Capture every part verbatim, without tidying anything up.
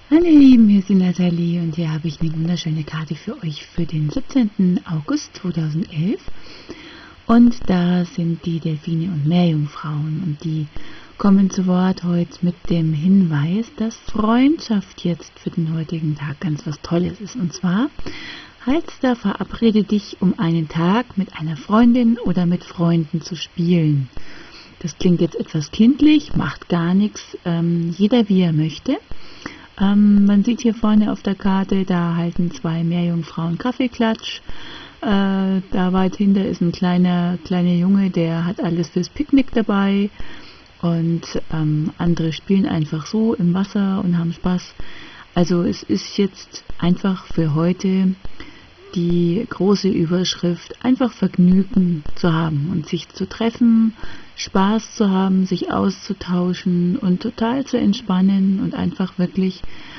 Hallo ihr Lieben, hier ist die Nathalie und hier habe ich eine wunderschöne Karte für euch für den siebzehnten August zweitausendelf. Und da sind die Delfine und Meerjungfrauen und die kommen zu Wort heute mit dem Hinweis, dass Freundschaft jetzt für den heutigen Tag ganz was Tolles ist. Und zwar heißt da, verabrede dich, um einen Tag mit einer Freundin oder mit Freunden zu spielen. Das klingt jetzt etwas kindlich, macht gar nichts, ähm, jeder wie er möchte. Ähm, man sieht hier vorne auf der Karte, da halten zwei Meerjungfrauen Kaffeeklatsch. Äh, da weit hinter ist ein kleiner, kleiner Junge, der hat alles fürs Picknick dabei. Und ähm, andere spielen einfach so im Wasser und haben Spaß. Also es ist jetzt einfach für heute die große Überschrift, einfach Vergnügen zu haben und sich zu treffen, Spaß zu haben, sich auszutauschen und total zu entspannen und einfach wirklich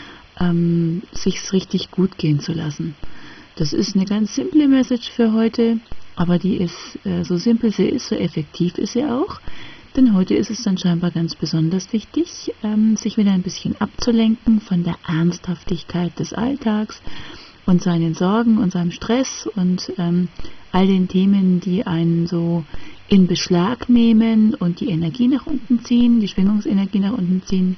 ähm, sich's richtig gut gehen zu lassen. Das ist eine ganz simple Message für heute, aber die ist, äh, so simpel sie ist, so effektiv ist sie auch. Denn heute ist es dann scheinbar ganz besonders wichtig, ähm, sich wieder ein bisschen abzulenken von der Ernsthaftigkeit des Alltags und seinen Sorgen und seinem Stress und ähm, all den Themen, die einen so in Beschlag nehmen und die Energie nach unten ziehen, die Schwingungsenergie nach unten ziehen.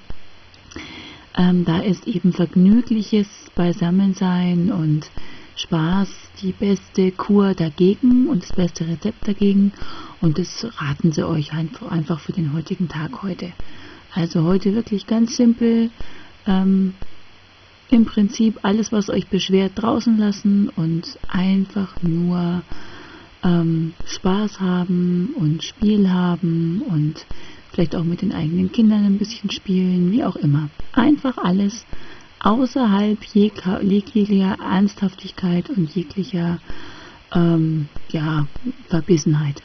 Ähm, da ist eben vergnügliches Beisammensein und Spaß die beste Kur dagegen und das beste Rezept dagegen. Und das raten sie euch einfach für den heutigen Tag heute. Also heute wirklich ganz simpel. Ähm, Im Prinzip alles, was euch beschwert, draußen lassen und einfach nur ähm, Spaß haben und Spiel haben und vielleicht auch mit den eigenen Kindern ein bisschen spielen, wie auch immer. Einfach alles außerhalb jeglicher Ernsthaftigkeit und jeglicher ähm, ja, Verbissenheit.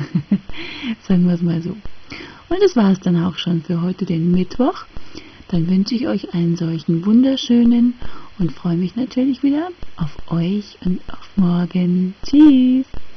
Sagen wir es mal so. Und das war es dann auch schon für heute, den Mittwoch. Dann wünsche ich euch einen solchen wunderschönen und freue mich natürlich wieder auf euch und auf morgen. Tschüss!